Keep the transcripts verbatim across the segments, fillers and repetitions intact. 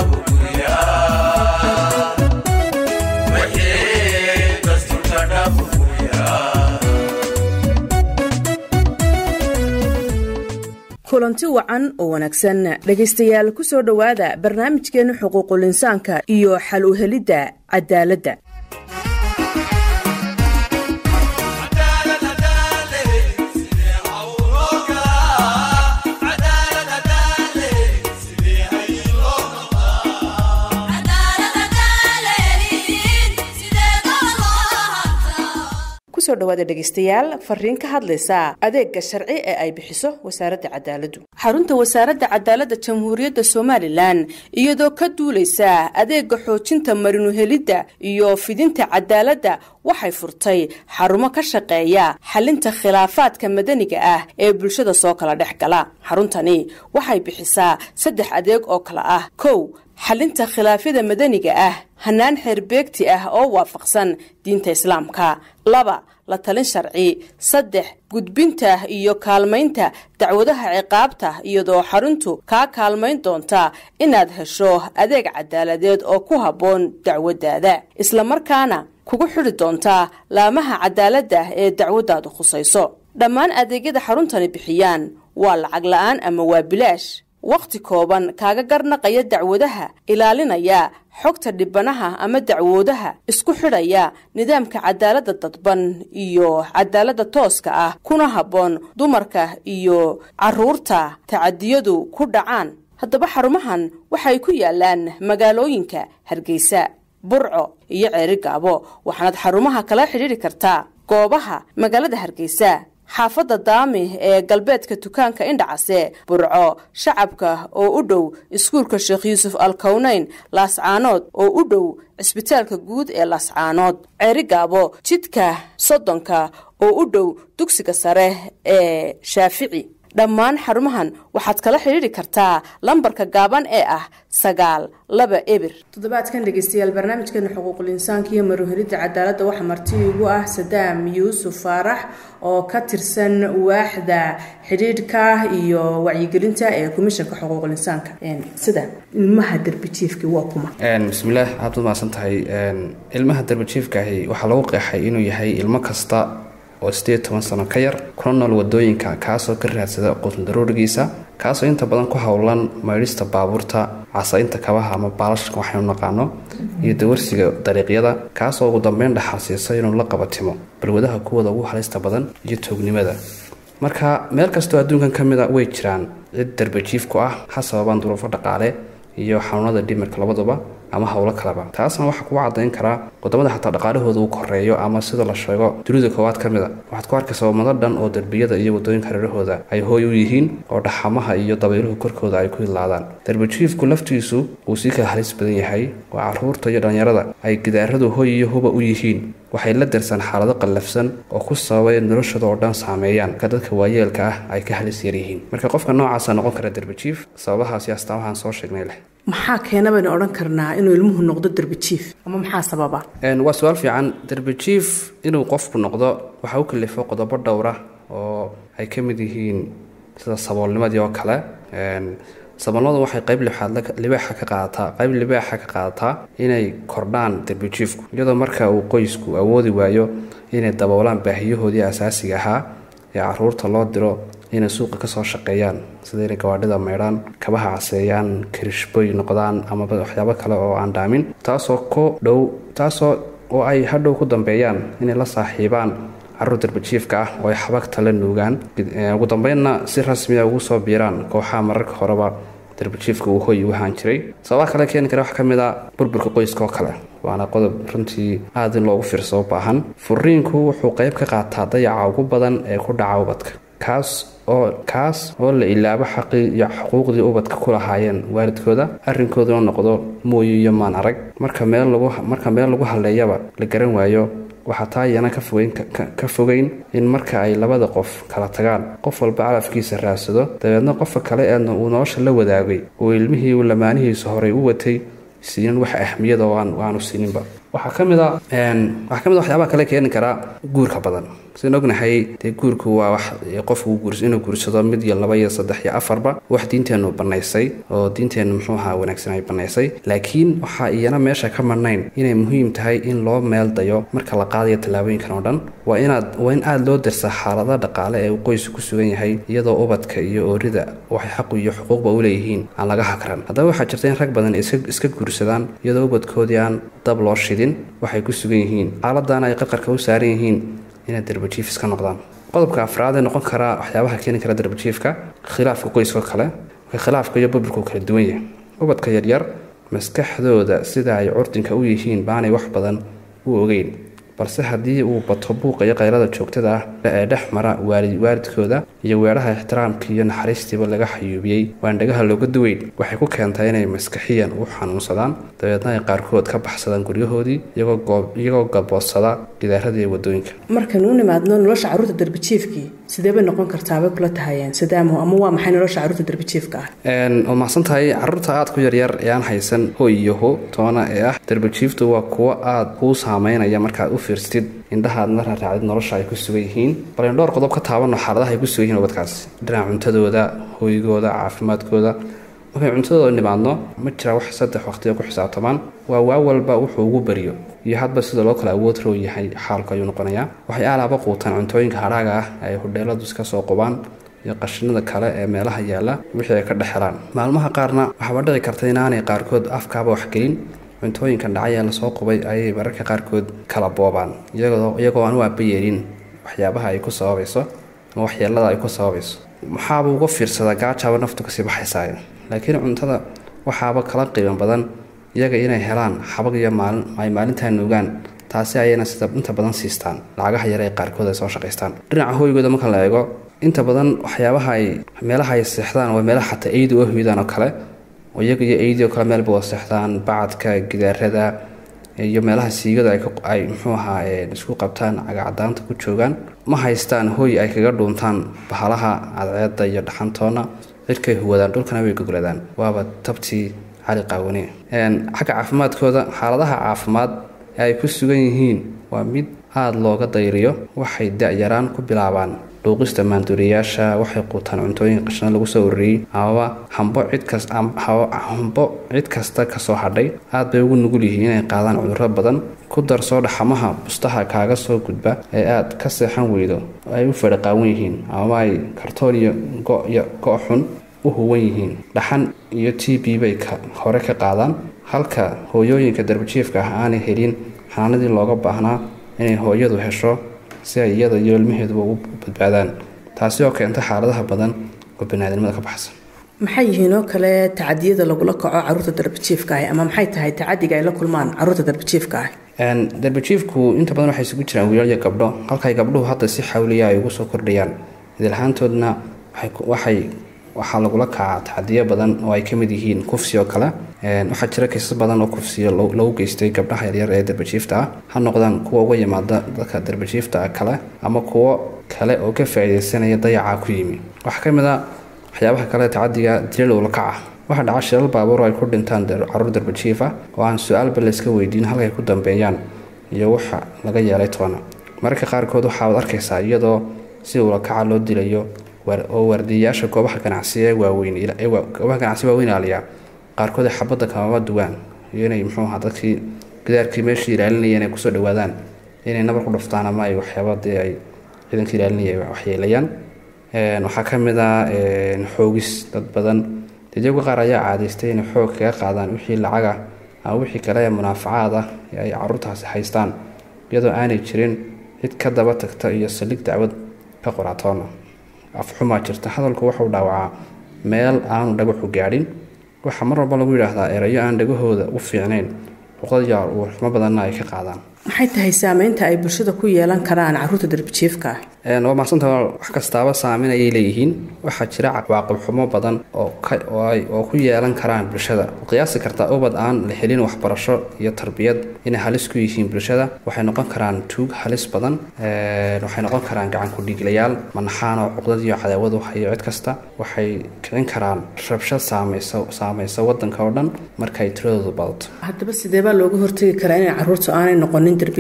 kulanti wacan oo wanaagsan dhageystayaal ku soo dhawaada barnaamijkeena xuquuqul insaanka iyo xal u helidda cadaaladda. soo dhawaada dhageystayaal fariin ka hadlaysa adeegga sharci ee ay bixiso wasaaradda cadaaladdu. xarunta wasaaradda cadaaladda Jamhuuriyadda Soomaaliland iyadoo ka duuleysa adeegga xoojinta marinu helidda iyo fidinta cadaaladda waxay furtay xarumo ka shaqeeya xalinta khilaafaadka madaniga ah ee bulshada soo kala dhexgala. xaruntani waxay bixisaa saddex adeeg oo kala ah: kow xalinta khilaafyada madaniga ah hanaan xirbeegti ah oo waafaqsan diinta islaamka; laba la talin sharci; saddex gudbinta iyo kaalmaynta dacwadaha ciqaabta iyadoo xaruntu ka kaalmayn doonta inaad hesho adeeg cadaaladeed oo ku habboon dacwadaada, isla markaana kugu xidhi doonta laamaha cadaaladda ee dacwadaadu khusayso. dhammaan adeegyada xaruntani bixiyaan waa lacag la'aan ama waa bilaash, waqti kooban kaaga garnaqaya dacwadaha, ilaalinaya xogta dhibanaha ama dacwoodaha, isku xidhaya nidaamka cadaaladda dadban iyo cadaaladda tooska ah, kuna habboon dumarka iyo carruurta tacadiyadu ku dhacaan. haddaba xarumahan waxay ku yaalaan magaalooyinka Hargeysa, Burco iyo Ceerigaabo. waxaad xarumaha kala xiriiri kartaa goobaha magaalada Hargeysa, xaafadda Daami ee galbeedka dukaanka Indhacase; Burco shacabka oo u dhow iskuulka Sheekh Yuusuf Al-Kawnayn; Laascaanood oo u dhow cisbitaalka guud ee Laascaanood; Ceerigaabo jidka Soddonka oo u dhow dugsiga sare ee Shaafici. dhammaan xarumahan waxaad kala xiriiri kartaa lambarka gaaban ee ah sagaal laba eber. toddobaadkan dhageystayaal barnaamijkeena xuquuqul insaanka iyo maruhelidda cadaaladda waxa marti ugu ah Sadaam Yuusuf Faarax oo ka tirsan waaxda xiriirka iyo wacyigelinta ee Komishanka Xuquuqul Insaanka. een sida ilmaha darbijiifka waa kuma een bismillaah aad u maasantahay. een ilmaha darbijiifka waxa lagu qeexay inuu yahay ilmo kasta oo sideed iyo toban sano ka yar kuna nool wadooyinka kaasoo ka raadsada qoton daruurigiisa, kaasoo inta badan ku hawlan maydhista baabuurta, casaynta kabaha ama baalashka waxaynu naqaano, iyo dawarsiga dariiqyada, kaasoo ugu dambeyn dhaxalsiisa inuu la qabatimo balwadaha kuwada ugu halista badan iyo toognimada. marka meel kastoo adduunkan ka mid a way jiraan cid darbijiif ku ah ha sababaan duruufo dhaqaale iyo xanuunada dhimirka labaduba ama hawlo kaleba. taasna waxa ku cadayn karaa wadamada xataa dhaqaalahooda uu koreeyo ama sida la sheego dunida koowaad ka mid ah. waxaad ku arkaysaa wadamo dhan oo darbiyada iyo wadooyinka hareerahooda ay hooy u yihiin oo dhaxamaha iyo dabayluhu korkooda ay ku ilaadaan. darbijiifku laftiisu uu sii kala halis badan yahay, waa carruurta iyo dhalinyarada ay gidaaradu hooy iyo huba u yihiin. waxay la darsan xaalado qallafsan oo ku sababay noloshooda oo dhan saameeyaan ka dadka waayeelka ah ay ka halis yar yihiin. marka qofka noocaasa noqon kara darbijiif sababahaasi astaamahan soo sheegnay leh. maxaa keena baynu odhan karnaa inuu ilmuhu noqdo darbijiif ama maxaa sababa? een waa su'aal fiican. darbijiif inuu qofku noqdo waxa uu kalifo qodobo dhowra oo ay ka mid yihiin sida saboolnimadii oo kale. een saboolnimadu waxay qayb libaaxa ka qaadataa qayb libaaxa ka qaadataa inay kordhaan darbijiifku, iyadoo marka uu qoysku awoodi waayo inay daboolaan baahiyahoodii asaasiga ahaa ee carruurta loo diro inay suuqa ka soo shaqeeyaan, sida inay gawaadhida maydhaan, kabaha caseeyaan, kirishboy noqdaan ama waxyaabo kale oo aan dhaamin, taasoo ku dhow taasoo oo ay hadhow ku dambeeyaan inay la saaxiibaan carruur darbijiifka ah oo ay xabagta la nuugaan, ugu dambeynna si rasmi ah ugu soo biiraan kooxaha mararka horeba darbijiifka uu hooy u ahaan jiray. sababaha kale keeni kara waxaa ka mid ah burburka qoyska oo kale, waana qodob runtii aad in loogu fiirsado u baahan. furiinku wuxuu qayb ka qaataa dayaca ugu badan ee ku dhaca ubadka, kaas oo kaas oo la ilaabo xaqii iyo xuquuqdii ubadka ku lahaayeen waalidkooda, arrinkooduna noqdo mooyo iyo maan arag. marka meel lagu marka meel lagu haleeyaba la garan waayo, waxaa taa iyana ka fogeyn ka fogeyn in marka ay labada qof kala tagaan qof walba calafkiisa raadsado, dabeedna qofka kale ee uu nolosha la wadaagay oo ilmihii uu lamaanihiisa horey u watay siinin wax ahmiyada oo aan aanu siininba. waxaa ka mid ah een waxaa ka mid ah waxyaabaha kale keeni kara guurka badan. sidaan ognahay dee guurku waa wax qofku guurso inuu guursado mid iyo laba iyo saddex iyo afarba wax diinteenu banaysay oo diinteenu muxuu ahaa wanaagsan ay banaysay laakiin waxaa iyana meesha ka marnayn inay muhiim tahay in loo meel dayo marka la qaadayo tallaabooyinkan oo dhan waa inaad waa in aada loo dirsaa xaalada dhaqaale ee uu qoysku ku sugan yahay iyadoo ubadka iyo oorida waxay xaq iyo xuquuqba u leeyihiin aan laga hakran haddaba waxaa jirta in rag badan iska guursadaan iyadoo ubadkoodii aan dab loo shidin waxay ku sugan yihiin xaaladana ay qarqarka u saaran yihiin inay darbajiif iska noqdaan qodobka afraad ee noqon karaa waxyaabaha keeni kara darbajiifka khilaafka qoyska kale khilaafka iyo babilku kala duwan yahay ubadka yaryar maskaxdooda sida ay curdinka u yihiin baanay wax badan u ogeyn balse haddii uu bato buuqa iyo qaylada joogtada ah ee dhex mara waalidkooda iyo weeraha ixtiraamka iyo naxariistiiba laga xayuubiyey waandhagaha looga duweyn waxay ku keentay inay maskaxiyan u xanuunsadaan dabeedna ay qaarkood ka baxsadaan guryahoodii iyagoo galboodsada gidaaradii wadooyinka markaynu u nimaadno nolosha carruurta darbajiifkii sidee bay noqon kartaabay kula tahayeen sidaamo ama waa maxay nolosha carruurta darbajiifka ah oo mahadsan tahay carruurta aada ku yaryar ee aan haysan hoy iyo ho toona ee ah darbajiiftu waa kuwo aada kuu saameynaya markaad u fiirstid indhahaad marna raacdid nolosha ay ku sugan yihiin balan dhowr qodob ka taabano xaaladaha ay ku sugan yihiin ubadkaas dhinaca cuntadooda hoygooda caafimaadkooda markay cuntadooda nimaadno ma jira wax saddex waqtiga ku xisaabtamaan waa waa walba wuxuu ugu bariyo iyo hadba sida loo kala awood row yahay xaalku ayuu noqonayaa waxay aalaaba quutaan cuntooyinka hadhaaga ah ay hudheeladu iska soo qubaan iyo qashinada kale ee meelaha yaalla wixii ay ka dhex helaan maalmaha qaarna waxaaba dhici karta inaanay qaarkood afkaaba waxgelin cuntooyinkan dhacay ee lasoo qubay ayay mararka qaarkood kala boobaan iyagoo aan u aaba yeelin waxyaabaha ay ku sababayso ama waxyeelada ay ku sababayso maxaaba uga fiirsadaa gaajaaba naftu kasii baxaysaayo laakiin cuntada waxaaba kala qiiban badan iyaga inay helaan xabag iyo maalin ay maalintaa nuugaan taasi ayayna sida inta badan siistaan lacagaha yare ee qaarkood ay soo shaqaystaan dhinaca hoygooda marka la eego inta badan waxyaabaha ay meelaha ay seexdaan waa meelaha xataa eydu u hoydaan oo kale iyaga iyo eydii oo kale meelba waa seexdaan bacadka gidaarada iyo meelaha siigada ay muxuu ahaa isku qabtaan cagacadaanta ku joogaan ma haystaan hoy ay kaga dhuuntaan bahalaha cadceeda iyo dhaxantoona cirkay huwadaan dhulkana way gogoladaan waaba tabtii cali qaawane xagga caafimaadkooda xaaladaha caafimaad ee ay ku sugan yihiin waa mid aada looga dayriyo waxay da-yaraan ku bilaabaan dhuuqista maanduuriyaasha waxay quutaan cuntooyin qashina lagu soo ururiyey amaba hambo cidhambo cid kasta kasoo hadhay aad bay ugu nugul yihiin inay qaadaan cudurro badan ku darsoo dhaxamaha bustaha kaaga soo gudba ee aad ka seexan weydo ay u fadhiqaawan yihiin amaba ay kartoon iyo go-iyo go-xun u huwan yihiin dhaxan iyo t b bay hore ka qaadaan halka hooyooyinka darbajiifka ah aanay helin xanaanadii looga baahnaa inay hooyadu hesho si ay iyada iyo ilmaheeduba u badbaadaan taasi oo keenta xaaladaha badan oo baniaadamada ka baxsan maxay yihiin oo kale tacadiyada lagula kaco carruurta darbajiifka ah ama maxay tahay tacadiga ay la kulmaan carruurta darbajiifka ah darbajiifku inta badan waxay isugu jiraan wiilal iyo gabdho halkay gabdhuhu hadda si xawliya ay ugu soo kordhayaan idilhaantoodna waxay waxaa lagula kacaa tacadiyo badan oo ay ka mid yihiin kufsi oo kale waxaa jira kaysas badan oo kufsiya lagu geystay gabdhaha yaryar ee darbajiifta ah ha noqdaan kuwa uga yimaada dadka darbajiifta kale ama kuwo kale oo ka faa'iidaysanaya dayacaa ku yimi waxaa ka mid a waxyaabaha kale tacadiga dilal ula kaca waxaa dhaca shilal baabuur ay ku dhintaan carruur darbajiif ah oo aan su-aalba layska weydiin halkay ku dambeeyaan iyo waxa laga yeelay toona mararka qaarkood waxaad arkaysaa iyadoo si ula kaca loo dilayo oo waardiyayaasha goobaha ganacsi ee waaweyn goobaha ganacsi waaweyn ilaaliya qaarkood ay xabadda kamama duwaan iyo inay muxuu ahaa dadkii gidaarkii meeshii ilaalinayeen ay kusoo dhawaadaan inay nabar ku dhuftaan ama ay waxyaabadii ay ciidanka ilaalinaya waxyeelayaan waxaa ka mid ah xoogis dad badan dadyaga qaar ayaa caadaystay inay xoog kaga qaadaan wixii lacaga ama wixii kale ee munaafacaad ah ee ay carruurtaasi haystaan iyadoo aanay jirin cid ka daba tagta iyo saldhig dacwad ka qoraatoona afxumaa jirta hadalku wuxuu dhaawacaa meel aanu dhagaxu gaadhin waxaa mar walba lagu yidhaahdaa erayo aan dhagahooda u fiicnayn luqadya uurxumo badanna ay ka qaadaan maxay tahay saameynta ay bulshada ku yeelan karaan carruurta darbajiifka ah waa mahadsanta wax kastaaba saameyn ayay leeyihiin waxaa jira cawaaqib xumo badan oo ku yeelan karaan bulshada qiyaasi kartaa ubad aan la helin waxbarasho iyo tarbiyad inay halis ku yihiin bulshada waxay noqon karaan tuug halis badan waxay noqon karaan gacan ku-dhiiglayaal manaxaan oo cuqdad iyo cadaawad u hayo cid kasta waxay kicin karaan rabshad saamaysa wadanka oo dhan markaay tiradoodu badato haddaba sideebaa looga hortegi karaa inay carruurtu aanay noqonin darbajiif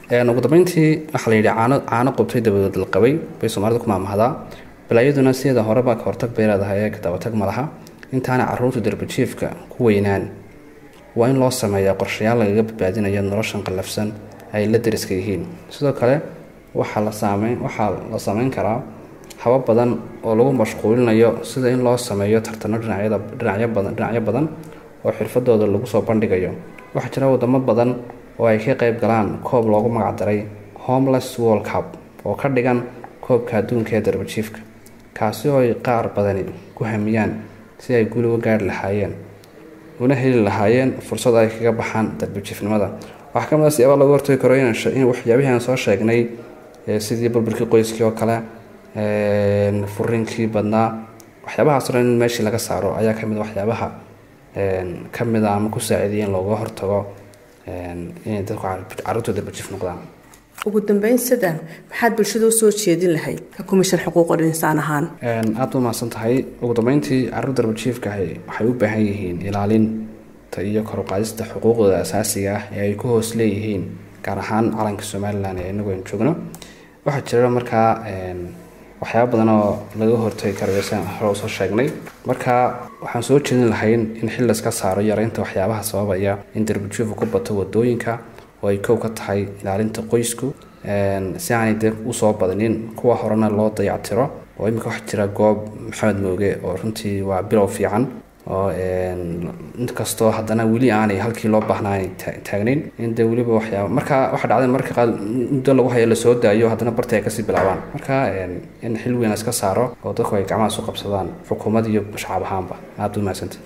ugu dambeyntii waxa la yidhi caano caano qubtay dabadeed la qabay bay Soomaalidu ku maamahdaa balaayaduna sida horeba ka hortag bay leedahay ka dabatag malaha intaana carruurta darbijiifka ku weynaan waa in loo sameeyaa qorshayaal lagaga badbaadinayo noloshan qallafsan ay la deriska yihiin sidoo kale waxa la saameyn waxa la saameyn karaa habab badan oo lagu mashquulinayo sida in loo sameeyo tartano dhinacyada dhinacyo badan dhinacyo badan oo xirfadooda lagu soo bandhigayo waxa jira wadamo badan oo ay ka qayb galaan koob loogu magac daray Homeless World Cup oo ka dhigan koobka adduunka ee darbijiifka kaasi oo ay qaar badani ku hamiyaan si ay guul uga gaar lahaayeen una heli lahaayeen fursad ay kaga baxaan darbijiifnimada waxa ka mid ah siyaabo lagu hortagi karo in waxyaabaha aan soo sheegnay sidii burburkii qoyskii oo kale een furinkii badnaa waxyaabahaas oo in meeshii laga saaro ayaa ka mid ah waxyaabaha een ka mid ah ama ku saacidiyeen looga hortago een in dadku carruurta darbijiif noqdaan ugu dambeyn sidan maxaad bulshada u soo jeedin lahayd ka kumishan xuquuqul insaan ahaan een aad u maasan tahay ugu dambeyntii carruur darbijiifka waxay u baahan yihiin ilaalin iyo kor u qaadista xuquuqdooda asaasiga ah ee ay ku hoos leeyihiin gaar ahaan calanka Soomaaliland ee inagu aan joogno waxa jira markaa een waxyaabo badan oo laga hortagi karo saan hore soo sheegnay marka waxaan soo jeedin lahayn in xil la iska saaro yareynta waxyaabaha sababaya in darbijiifku ku bato wadooyinka oo ay koob ka tahay ilaalinta qoysku een si aanay dib u soo badanin kuwa horena loo dayactiro oo imika wax jira goob Maxamed Mooge oo runtii waa bilow fiican oo een inkastoo haddana weli aanay halkii loo baahnaa taagnayn in de weliba waxyaabo marka waxa dhacday marka qaal muddo lagu hayo la soo daayo haddana barta ay ka sii bilaabaan marka een in xil weyn iska saaro oo dadku ay gacmaha soo qabsadaan xukuumad iyo shacab ahaanba aad u maasantay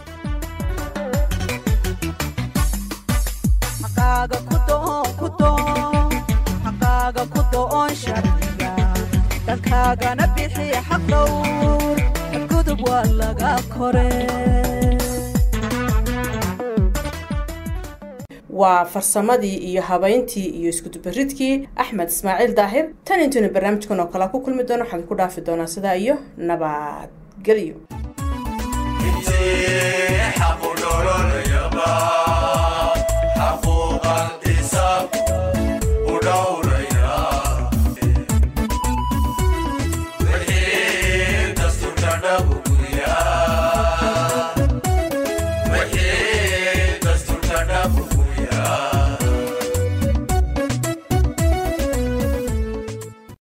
xaqaaga ku doon ku doon xaqaaga ku doon sharciga dadkaagana bixi xaq dhowr gudub waa laga koree waa farsamadii iyo habayntii iyo isku dubaridkii Axmed Ismaaciil Daahir tan intuu barnaamijkan oo kala ku kulmi doono waxaan ku dhaafi doonaa sida iyo nabad galiyo